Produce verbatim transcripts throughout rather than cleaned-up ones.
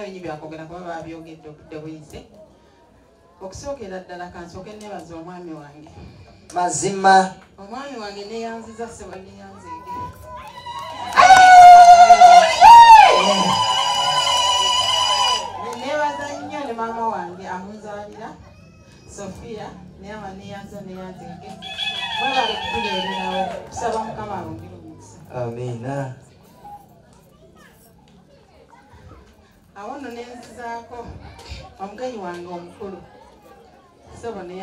bingi byakogera kuba babyogedde obudde buyise. Okusookera ddala kansooke nebaza omwami wange. Mazima. Omwami wange neyanziza seba neyanzeege. Nebaza nnyo ne maama wange amunzaalira Sofia neama neyanza neyanzeege. Mwebale kutubeererawo tusaba Mukama alongere omukisa. Amina. Awo nno nenzizaako omugenyi wange omukulu. Sebo ne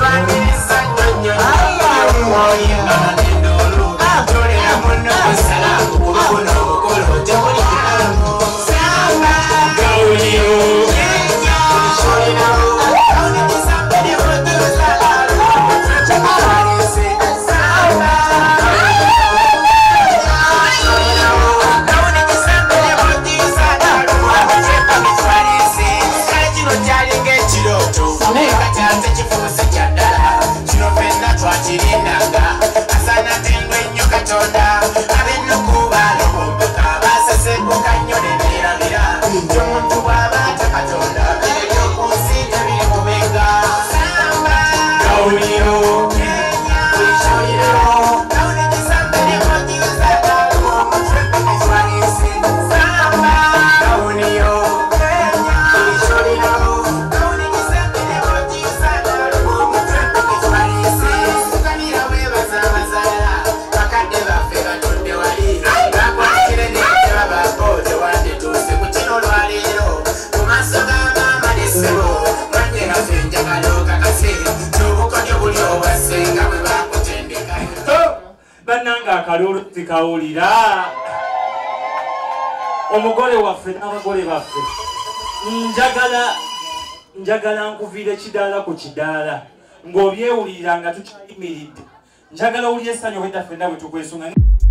akalulu tikawulira omugole waffe n'abagole baffe njagala njagala nkuviire kidaala ku kidaala ng'obyewulira nga tukyayimiridde njagala owulire essanyu obwedda ffenna bwe tukwesunga